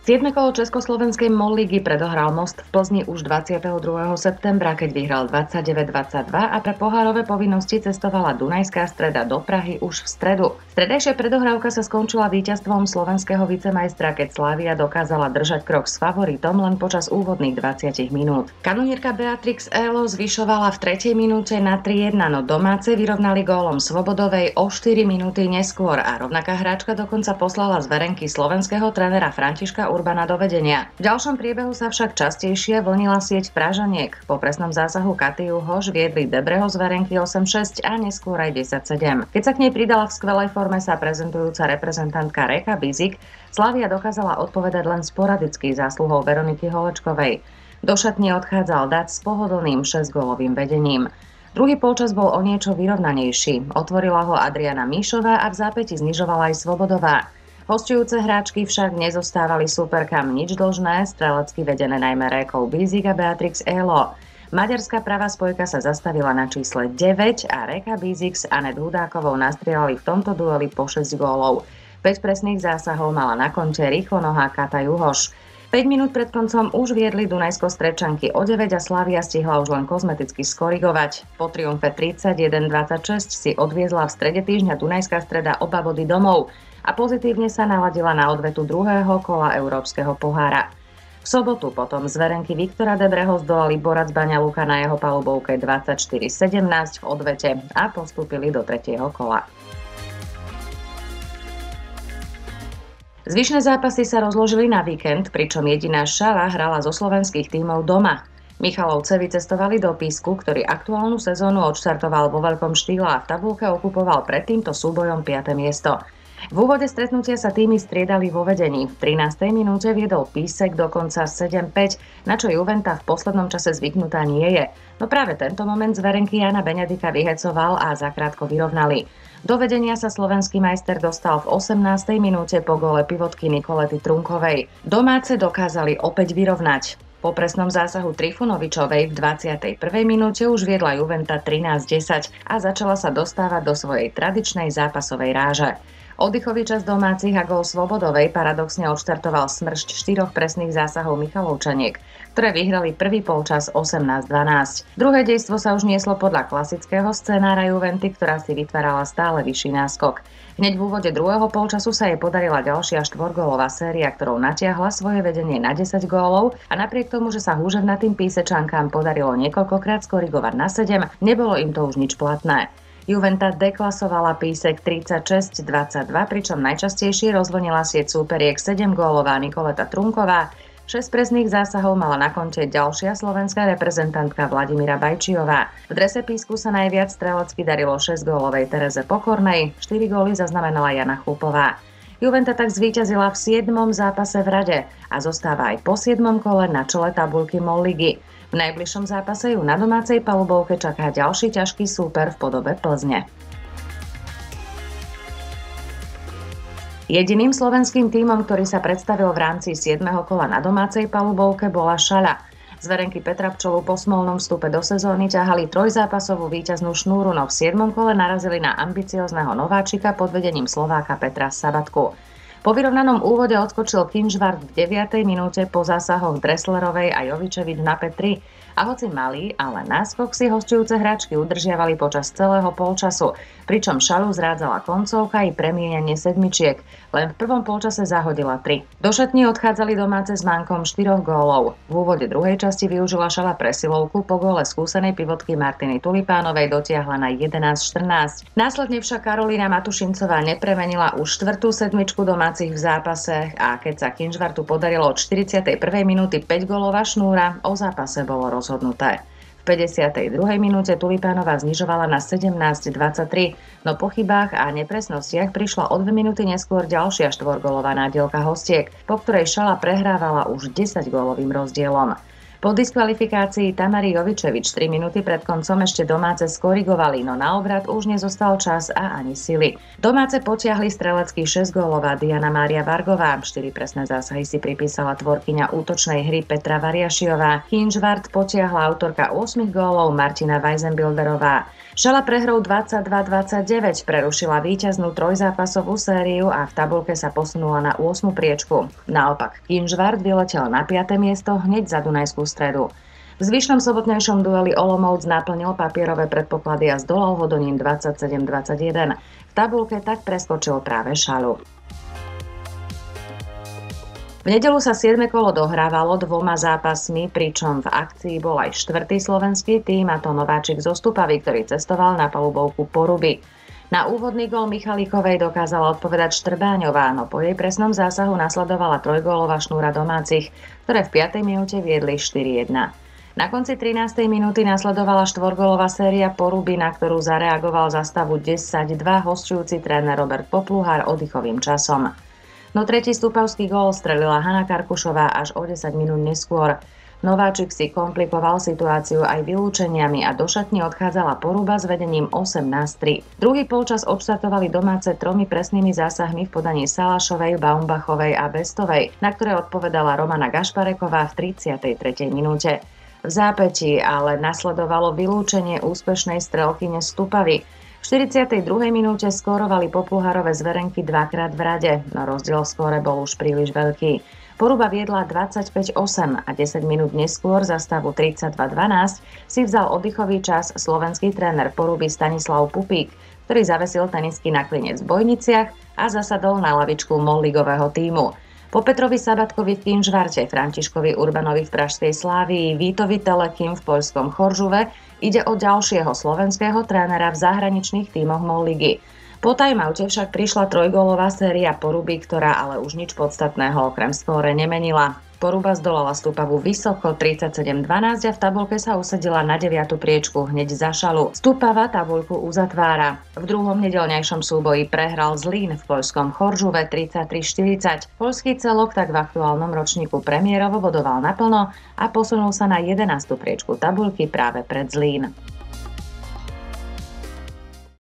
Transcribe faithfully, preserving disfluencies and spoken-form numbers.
siedme kolo československej MOL ligy predohral Most v Plzni už dvadsiateho druhého septembra, keď vyhral dvadsaťdeväť dvadsaťdva a pre pohárové povinnosti cestovala Dunajská Streda do Prahy už v stredu. Stredajšia predohrávka sa skončila víťazstvom slovenského vicemajstra, keď Slavia dokázala držať krok s favoritom len počas úvodných dvadsiatich minút. Kanonierka Beatrix Elo zvyšovala v tretej minúte na tri jedna, no domáce vyrovnali gólom Svobodovej o štyri minúty neskôr a rovnaká hráčka dokonca poslala z verenky slovenského trénera Františka Urbana do vedenia. V ďalšom priebehu sa však častejšie vlnila sieť Pražaniek. Po presnom zásahu Katy Juhoš viedli Debreho z verenky osem šesť a neskôr aj desať sedem. Keď sa k nej pridala v skvelej forme sa prezentujúca reprezentantka Reka Bizik, Slavia dokázala odpovedať len sporadicky zásluhou Veroniky Holečkovej. Do šatne odchádzal Dac s pohodlným šesťgólovým vedením. Druhý polčas bol o niečo vyrovnanejší. Otvorila ho Adriana Míšová a v zápäti znižovala aj Svobodová. Hosťujúce hráčky však nezostávali superkám nič dlžné, strelecky vedené najmä Rékou Bizik a Beatrix Elo. Maďarská pravá spojka sa zastavila na čísle deväť a Reka Bizik s Anet Hudákovou nastrieľali v tomto dueli po šesť gólov. päť presných zásahov mala na konte rýchlonohá Kata Juhoš. päť minút pred koncom už viedli Dunajsko-Strečanky o deväť a Slavia stihla už len kozmeticky skorigovať. Po triumfe tridsaťjeden dvadsaťšesť si odviezla v strede týždňa Dunajská Streda oba body domov a pozitívne sa naladila na odvetu druhého kola Európskeho pohára. V sobotu potom z verenky Viktora Debreho zdolali Borac Baňa Luka na jeho palubovke dvadsaťštyri sedemnásť v odvete a postúpili do tretieho kola. Zvyšné zápasy sa rozložili na víkend, pričom jediná Šala hrala zo slovenských tímov doma. Michalovce vycestovali do Písku, ktorý aktuálnu sezónu odštartoval vo veľkom štýle a v tabulke okupoval pred týmto súbojom piate miesto. V úvode stretnutia sa týmy striedali vo vedení. V trinástej minúte viedol Písek dokonca sedem päť, na čo Juventa v poslednom čase zvyknutá nie je. No práve tento moment z verenky Jana Benedika vyhecoval a zakrátko vyrovnali. Do vedenia sa slovenský majster dostal v osemnástej minúte po gole pivotky Nikolety Trunkovej. Domáce dokázali opäť vyrovnať. Po presnom zásahu Trifunovičovej v dvadsiatej prvej minúte už viedla Juventa trinásť desať a začala sa dostávať do svojej tradičnej zápasovej ráže. Oddychový čas domácich a gól Svobodovej paradoxne odštartoval smršť štyroch presných zásahov Michalovčaniek, ktoré vyhrali prvý polčas osemnásť dvanásť. Druhé dejstvo sa už nieslo podľa klasického scenára Juventy, ktorá si vytvárala stále vyšší náskok. Hneď v úvode druhého polčasu sa jej podarila ďalšia štvorgólová séria, ktorou natiahla svoje vedenie na desať gólov a napriek tomu, že sa húževnatým Písečankám podarilo niekoľkokrát skorigovať na sedem, nebolo im to už nič platné. Juventa deklasovala Písek tridsaťšesť dvadsaťdva, pričom najčastejšie rozvlnila sieť súperiek sedemgólová Nikoleta Trunková. šesť presných zásahov mala na konte ďalšia slovenská reprezentantka Vladimíra Bajčiová. V drese Písku sa najviac strelecky darilo šesťgólovej Tereze Pokornej, štyri góly zaznamenala Jana Chupová. Juventa tak zvíťazila v siedmom zápase v rade a zostáva aj po siedmom kole na čele tabuľky MOL ligy. V najbližšom zápase ju na domácej palubovke čaká ďalší ťažký súper v podobe Plzne. Jediným slovenským tímom, ktorý sa predstavil v rámci siedmeho kola na domácej palubovke, bola Šaľa. Z verenky Petra Pčolu po smolnom vstupe do sezóny ťahali trojzápasovú víťaznú šnúru, no v siedmom kole narazili na ambiciózneho nováčika pod vedením Slováka Petra Sabatku. Po vyrovnanom úvode odskočil Kinžvart v deviatej minúte po zásahoch Dresslerovej a Jovičevič na pé tri. A hoci malý, ale náskok si hosťujúce hráčky udržiavali počas celého polčasu, pričom Šaľu zrádzala koncovka i premienanie sedmičiek. Len v prvom polčase zahodila tri. Do šatní odchádzali domáce s mánkom štyroch gólov. V úvode druhej časti využila Šaľa presilovku, po góle skúsenej pivotky Martiny Tulipánovej dotiahla na jedenásť štrnásť. Následne však Karolína Matušincová nepremenila už štvrtú sedmičku domácich v zápase a keď sa Kinžvartu podarilo od štyridsiatej prvej minúty päťgólová šnúra, o zápase bolo rozhodnuté. rozhodnuté. V päťdesiatej druhej minúte Tulipánová znižovala na sedemnásť dvadsaťtri, no po chybách a nepresnostiach prišla o dve minúty neskôr ďalšia štvorgólová nádielka hostiek, po ktorej Šala prehrávala už desaťgólovým rozdielom. Po diskvalifikácii Tamary Jovičevič tri minúty pred koncom ešte domáce skorigovali, no na obrat už nezostal čas a ani sily. Domáce potiahli strelecký šesťgólová Diana Mária Vargová, štyri presné zásahy si pripísala tvorkyňa útočnej hry Petra Variašiová, Kinžvart potiahla autorka osem gólov Martina Weisenbilderová. Šala prehrou dvadsaťdva dvadsaťdeväť prerušila víťaznú trojzápasovú sériu a v tabuľke sa posunula na ôsmu priečku. Naopak Kynžvart vyletel na piate miesto hneď za Dunajskú Stredu. V zvyšnom sobotnejšom dueli Olomouc naplnil papierové predpoklady a zdolal Hodonín dvadsaťsedem dvadsaťjeden. V tabuľke tak preskočil práve Šalu. V nedeľu sa siedme kolo dohrávalo dvoma zápasmi, pričom v akcii bol aj štvrtý slovenský tím, a to nováčik zo Stupavy, ktorý cestoval na palubovku Poruby. Na úvodný gól Michalíkovej dokázala odpovedať Štrbáňová, no po jej presnom zásahu nasledovala trojgólová šnúra domácich, ktoré v piatej minúte viedli štyri jedna. Na konci trinástej minúty nasledovala štvorgólová séria Poruby, na ktorú zareagoval za stavu desať dva hosťujúci tréner Robert Popluhár oddychovým časom. No tretí stupavský gól strelila Hana Karkušová až o desať minút neskôr. Nováčik si komplikoval situáciu aj vylúčeniami a do šatne odchádzala Poruba s vedením osemnásť tri. Druhý polčas odštartovali domáce tromi presnými zásahmi v podaní Salašovej, Baumbachovej a Bestovej, na ktoré odpovedala Romana Gašpareková v tridsiatej tretej minúte. V zápätí ale nasledovalo vylúčenie úspešnej strelkyne Stupavy. V štyridsiatej druhej minúte skórovali Popluhárove zverenky dvakrát v rade, no rozdiel v skóre bol už príliš veľký. Poruba viedla dvadsaťpäť osem a desať minút neskôr za stavu tridsaťdva dvanásť si vzal oddychový čas slovenský tréner Poruby Stanislav Pupík, ktorý zavesil tenisky na klinec v Bojniciach a zasadol na lavičku molligového tímu. Po Petrovi Sabatkovi v Kynžvarte, Františkovi Urbanovi v pražskej Slávii, Vítovi Telekim v poľskom Choržuve ide o ďalšieho slovenského trénera v zahraničných tímoch Molligy. Po timeoute však prišla trojgólová séria Poruby, ktorá ale už nič podstatného okrem skóre nemenila. Poruba zdolala Stupavu vysoko tridsaťsedem dvanásť a v tabuľke sa usadila na deviatu priečku hneď za Šalu. Stupava tabuľku uzatvára. V druhom nedeľňajšom súboji prehral Zlín v poľskom Choržuve tridsaťtri štyridsať. Poľský celok tak v aktuálnom ročníku premiérovo bodoval naplno a posunul sa na jedenástu priečku tabuľky práve pred Zlín.